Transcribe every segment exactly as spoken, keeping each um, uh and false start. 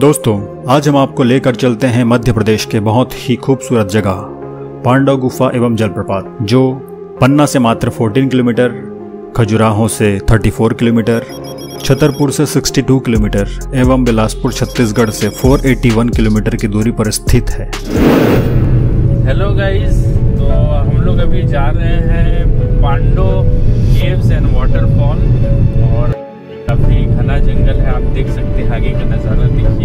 दोस्तों, आज हम आपको लेकर चलते हैं मध्य प्रदेश के बहुत ही खूबसूरत जगह पांडव गुफा एवं जलप्रपात, जो पन्ना से मात्र चौदह किलोमीटर, खजुराहो से चौंतीस किलोमीटर, छतरपुर से बासठ किलोमीटर एवं बिलासपुर छत्तीसगढ़ से चार सौ इक्यासी किलोमीटर की दूरी पर स्थित है। हेलो गाइस, तो हम लोग अभी जा रहे हैं पांडव केव्स एंड वाटरफॉल और काफी घना जंगल है। आप देख सकते हैं आगे का नज़ारा, देखिए।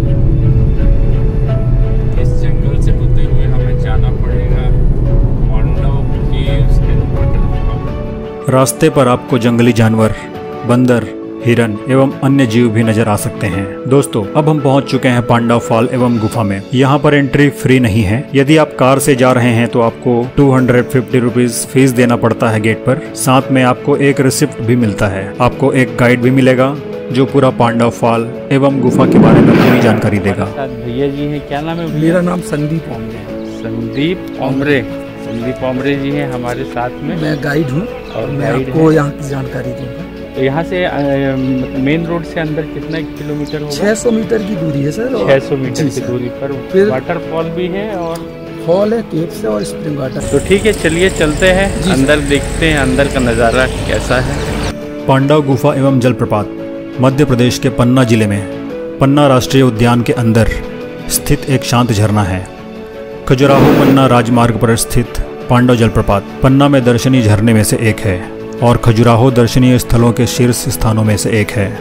इस जंगल से होते हुए हमें जाना पड़ेगा पांडव केव्स एंड वाटरफॉल। रास्ते पर आपको जंगली जानवर, बंदर, हिरन एवं अन्य जीव भी नजर आ सकते हैं। दोस्तों, अब हम पहुंच चुके हैं पांडव फॉल एवं गुफा में। यहाँ पर एंट्री फ्री नहीं है। यदि आप कार से जा रहे हैं तो आपको दो सौ पचास रुपीस फीस देना पड़ता है गेट पर। साथ में आपको एक रिसिप्ट भी मिलता है। आपको एक गाइड भी मिलेगा जो पूरा पांडव फॉल एवं गुफा के बारे में पूरी जानकारी देगा। भैया जी है, क्या नाम है? मेरा नाम संदीप ओमरे। संदीप ओमरे संदीप ओमरे जी हैं हमारे साथ में। मैं गाइड हूँ और मैं आपको यहाँ की जानकारी दूंगा। तो यहाँ से मेन रोड से अंदर कितना किलोमीटर होगा? छह सौ मीटर की दूरी है सर। छह सौ मीटर की दूरी पर फिर वाटरफॉल भी है और फॉल है, केव्स है और स्प्रिंग वाटर। तो ठीक है, चलिए चलते हैं अंदर, देखते हैं अंदर का नज़ारा कैसा है। पांडव गुफा एवं जलप्रपात मध्य प्रदेश के पन्ना जिले में पन्ना राष्ट्रीय उद्यान के अंदर स्थित एक शांत झरना है। खजुराहो पन्ना राजमार्ग पर स्थित पांडव जलप्रपात पन्ना में दर्शनीय झरने में से एक है और खजुराहो दर्शनीय स्थलों के शीर्ष स्थानों में से एक है।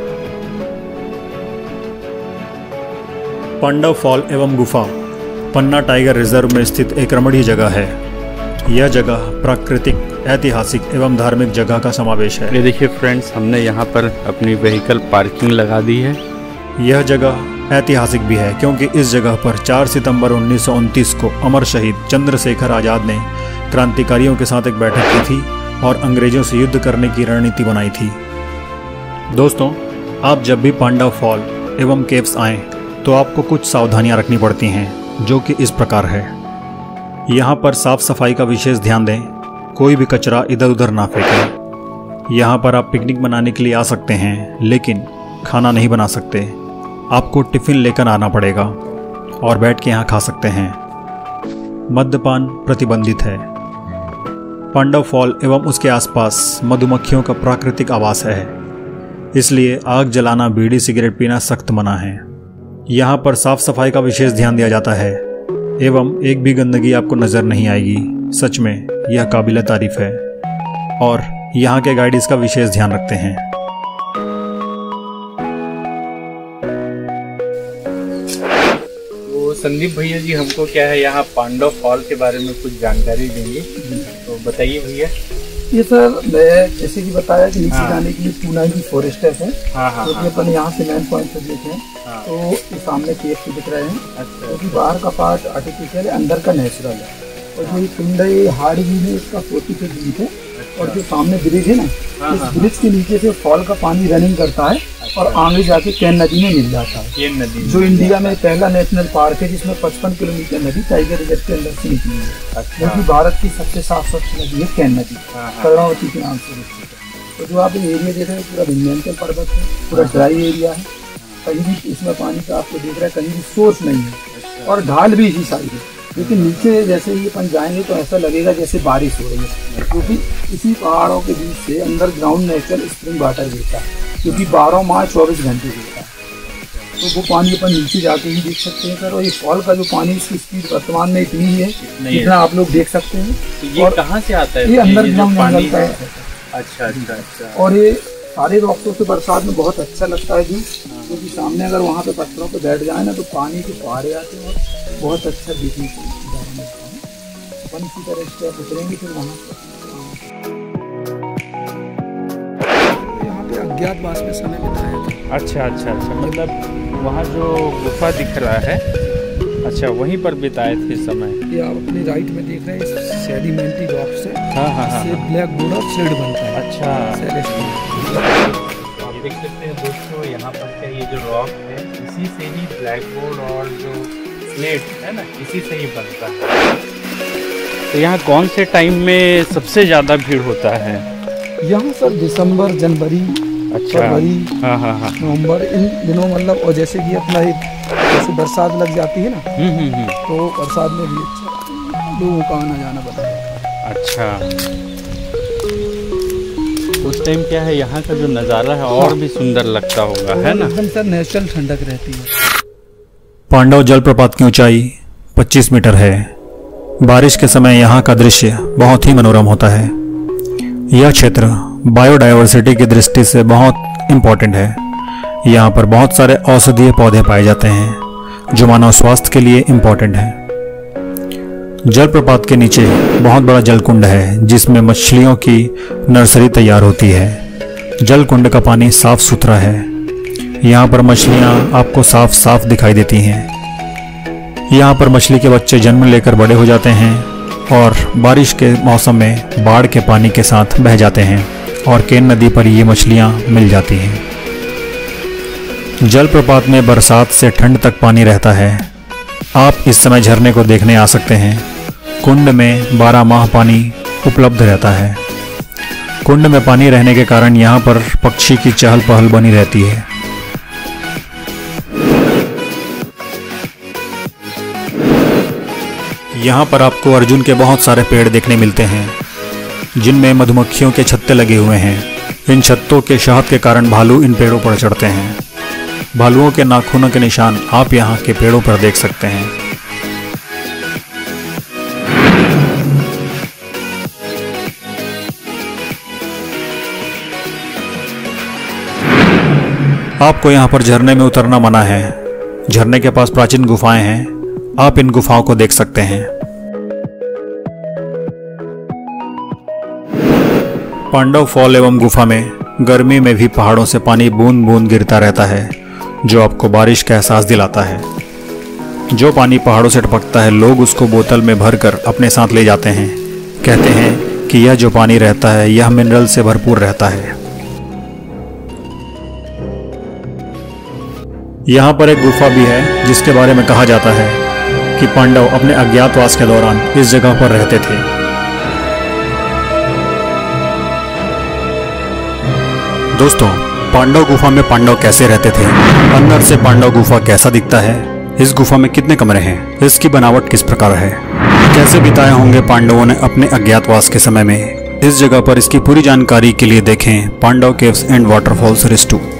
पांडव फॉल एवं गुफा पन्ना टाइगर रिजर्व में स्थित एक रमणीय जगह है। यह जगह प्राकृतिक, ऐतिहासिक एवं धार्मिक जगह का समावेश है। ये देखिए फ्रेंड्स, हमने यहाँ पर अपनी व्हीकल पार्किंग लगा दी है। यह जगह ऐतिहासिक भी है क्योंकि इस जगह पर चार सितंबर उन्नीस सौ उनतीस को अमर शहीद चंद्रशेखर आज़ाद ने क्रांतिकारियों के साथ एक बैठक की थी और अंग्रेजों से युद्ध करने की रणनीति बनाई थी। दोस्तों, आप जब भी पांडव फॉल एवं केव्स आएँ तो आपको कुछ सावधानियां रखनी पड़ती हैं, जो कि इस प्रकार है। यहाँ पर साफ सफाई का विशेष ध्यान दें। कोई भी कचरा इधर उधर ना फेंकें। यहाँ पर आप पिकनिक मनाने के लिए आ सकते हैं, लेकिन खाना नहीं बना सकते। आपको टिफ़िन लेकर आना पड़ेगा और बैठ के यहाँ खा सकते हैं। मद्यपान प्रतिबंधित है। पांडव फॉल एवं उसके आसपास मधुमक्खियों का प्राकृतिक आवास है, इसलिए आग जलाना, बीड़ी सिगरेट पीना सख्त मना है। यहाँ पर साफ सफाई का विशेष ध्यान दिया जाता है एवं एक भी गंदगी आपको नज़र नहीं आएगी। सच में यह काबिल तारीफ है और यहाँ के गाइड इसका विशेष ध्यान रखते हैं। संदीप भैया जी हमको क्या है, यहाँ पांडव फॉल के बारे में कुछ जानकारी देंगे, तो बताइए भैया। ये सर, मैं जैसे कि बताया कि नीचे जाने के लिए टू नाइनटी फोर स्टेप है। हाँ हाँ, तो हाँ, अपन यहाँ से मेन पॉइंट पर देखें हाँ, तो ये सामने केव दिख रहे हैं। अच्छा, क्योंकि तो बाहर का पार्ट आर्टिफिशियल है, अंदर का नेचुरल है। और जो ये कुंड है, हार्ड भी है, इसका फोर्टी फीट डीप है। और जो सामने ब्रिज है ना, इस ब्रिज के नीचे से फॉल का पानी रनिंग करता है और आगे जाके कैन नदी में मिल जाता है। कैन नदी जो इंडिया में पहला नेशनल पार्क है, जिसमें पचपन किलोमीटर नदी टाइगर रिजर्व के अंदर से निकली है। क्योंकि भारत की सबसे साफ स्वच्छ नदी है कैन नदी, कर्णावती के नाम से स्थित है। तो जो आप एरिया देख रहे हैं, पूरा विंध्याचल पर्वत है, पूरा ड्राई एरिया है। कहीं भी इसमें पानी का आपको देख रहा है, कहीं भी सोर्स नहीं है और ढाल भी इसी साइड है। लेकिन नीचे जैसे ही अपन जाएंगे तो ऐसा लगेगा जैसे बारिश हो रही है, क्योंकि इसी पहाड़ों के बीच से अंदर ग्राउंड नेचुरल स्प्रिंग वाटर गिरता है, क्योंकि बारह माह चौबीस घंटे गिरता है। तो वो पानी अपन नीचे जाके ही देख सकते हैं सर। और ये फॉल का जो पानी, इसकी स्पीड वर्तमान में इतनी ही है जितना आप लोग देख सकते हैं। तो ये और कहाँ से आता है? ये अंडर ग्राउंड जंगल का है। अच्छा अच्छा अच्छा। और ये सारे रॉक्सों से बरसात में बहुत अच्छा लगता है जी, क्योंकि सामने अगर वहाँ पे पत्थरों पे बैठ जाए ना तो पानी के फुहारे आते हैं और बहुत अच्छा देखने को मिलता है। अपन इसी तरह स्टेप उतरेंगे फिर वहाँ यहाँ पे अज्ञातवास में समय बिताया था। अच्छा अच्छा अच्छा, मतलब वहाँ जो गुफा दिख रहा है, अच्छा वहीं पर बिताए थे समय। ये आप अपनी राइट में देख रहे हैं, सेडिमेंट्री रॉक से हाँ हाँ हाँ, से ब्लैक बोर्ड और शेड बनता है। अच्छा, आप देख सकते हैं दोस्तों, यहाँ पर क्या ये जो रॉक है, इसी से ही ब्लैक बोर्ड और जो स्लेट है ना, इसी से ही बनता है। तो यहाँ कौन से टाइम में सबसे ज़्यादा भीड़ होता है? यहाँ सर दिसंबर, जनवरी, अच्छा। फरवरी, हाँ हाँ हाँ। नवंबर, इन दिनों मतलब, और जैसे कि अपना एक जैसे बरसात लग जाती है ना, हम्म हम्म हम्म। तो बरसात में भी अच्छा लोगों का आना जाना बना रहता है। अच्छा, उस टाइम क्या है यहाँ का जो नज़ारा है और भी सुंदर लगता होगा, है ना? एकदम सर नेचुरल ठंडक रहती है। पांडव जलप्रपात की ऊंचाई पच्चीस मीटर है। बारिश के समय यहाँ का दृश्य बहुत ही मनोरम होता है। यह क्षेत्र बायोडायवर्सिटी की दृष्टि से बहुत इम्पोर्टेंट है। यहाँ पर बहुत सारे औषधीय पौधे पाए जाते हैं जो मानव स्वास्थ्य के लिए इम्पोर्टेंट है। जलप्रपात के नीचे बहुत बड़ा जलकुंड है जिसमें मछलियों की नर्सरी तैयार होती है। जलकुंड का पानी साफ सुथरा है। यहाँ पर मछलियाँ आपको साफ साफ दिखाई देती हैं। यहाँ पर मछली के बच्चे जन्म लेकर बड़े हो जाते हैं और बारिश के मौसम में बाढ़ के पानी के साथ बह जाते हैं और केन नदी पर ये मछलियाँ मिल जाती हैं। जलप्रपात में बरसात से ठंड तक पानी रहता है। आप इस समय झरने को देखने आ सकते हैं। कुंड में बारह माह पानी उपलब्ध रहता है। कुंड में पानी रहने के कारण यहाँ पर पक्षी की चहल पहल बनी रहती है। यहाँ पर आपको अर्जुन के बहुत सारे पेड़ देखने मिलते हैं जिनमें मधुमक्खियों के छत्ते लगे हुए हैं। इन छत्तों के शहद के कारण भालू इन पेड़ों पर चढ़ते हैं। भालुओं के नाखूनों के निशान आप यहाँ के पेड़ों पर देख सकते हैं। आपको यहाँ पर झरने में उतरना मना है। झरने के पास प्राचीन गुफाएं हैं। आप इन गुफाओं को देख सकते हैं। पांडव फॉल एवं गुफा में गर्मी में भी पहाड़ों से पानी बूंद बूंद गिरता रहता है जो आपको बारिश का एहसास दिलाता है। जो पानी पहाड़ों से टपकता है लोग उसको बोतल में भरकर अपने साथ ले जाते हैं। कहते हैं कि यह जो पानी रहता है यह मिनरल से भरपूर रहता है। यहाँ पर एक गुफा भी है जिसके बारे में कहा जाता है कि पांडव अपने अज्ञातवास के दौरान इस जगह पर रहते थे। दोस्तों, पांडव गुफा में पांडव कैसे रहते थे? अंदर से पांडव गुफा कैसा दिखता है? इस गुफा में कितने कमरे हैं? इसकी बनावट किस प्रकार है? कैसे बिताए होंगे पांडवों ने अपने अज्ञातवास के समय में? इस जगह पर इसकी पूरी जानकारी के लिए देखें Pandav caves and waterfall series to.